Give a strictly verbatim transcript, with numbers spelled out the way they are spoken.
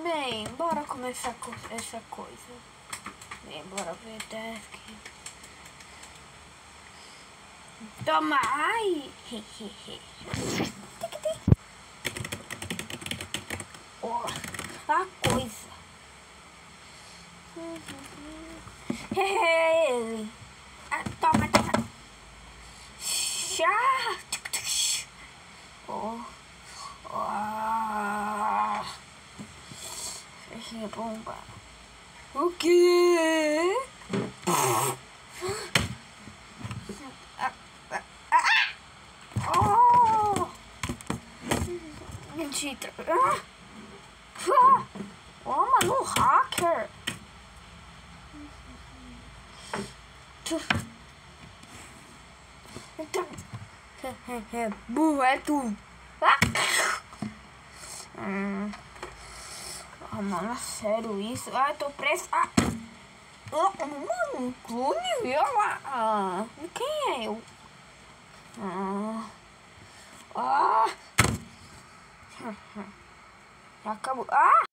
Bem, bora começar com essa coisa. Bem, bora ver aqui. Toma, ai! Oh, a coisa. Ele. Ah, toma, toma. Chá. Oh. Oh. Fechei a bomba. O quê? Oh. Mentira. Oh, mano, hacker. Burro, é tu. Hum. Ah, mano, é sério isso? Ah, eu tô preso. Ah. Oh, mano, clone, viu? Ah, quem é eu? Ah. Ah. Acabou. Ah.